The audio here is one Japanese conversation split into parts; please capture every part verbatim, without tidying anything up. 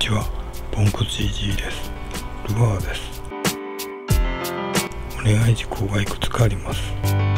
ちは、ポンコツイージーです。ルアーです。お願い事項がいくつかあります。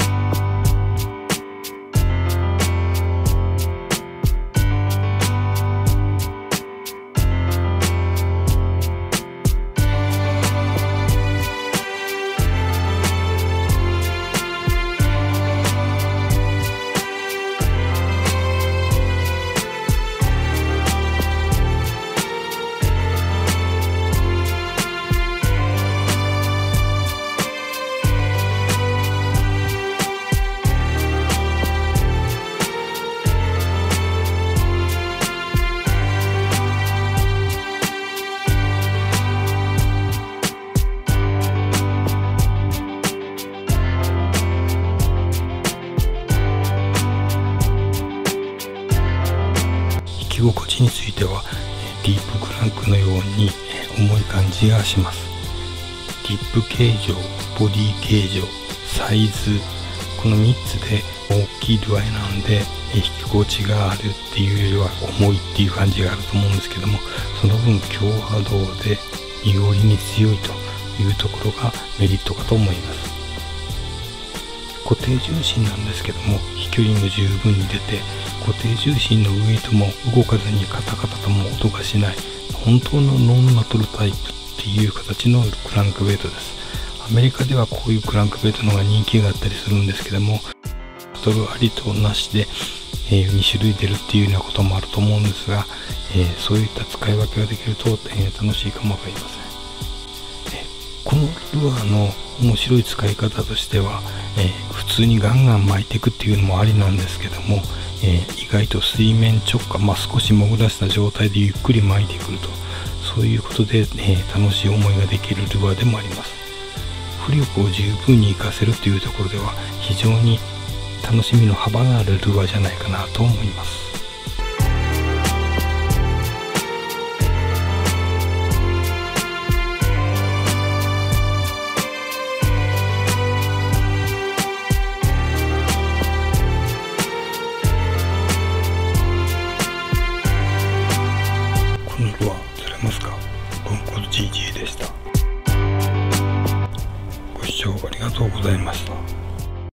着心地についてはディープクランクのように重い感じがします。ディップ形状、ボディ形状、サイズ、このみっつで大きいルアーなので引き心地があるっていうよりは重いっていう感じがあると思うんですけども、その分強波動で濁りに強いというところがメリットかと思います。固定重心なんですけども、飛距離も十分に出て、固定重心のウェイトも動かずにカタカタとも音がしない、本当のノンナトルタイプっていう形のクランクベイトです。アメリカではこういうクランクベイトの方が人気があったりするんですけども、ナトルありとなしで、えー、に種類出るっていうようなこともあると思うんですが、えー、そういった使い分けができると、えー、楽しいかもわかりません。えー、このルアーの面白い使い方としては、えー、普通にガンガン巻いていくっていうのもありなんですけども、えー、意外と水面直下、まあ、少し潜らせた状態でゆっくり巻いてくると、そういうことで、えー、楽しい思いができるルアーでもあります。浮力を十分に活かせるというところでは非常に楽しみの幅があるルアーじゃないかなと思います。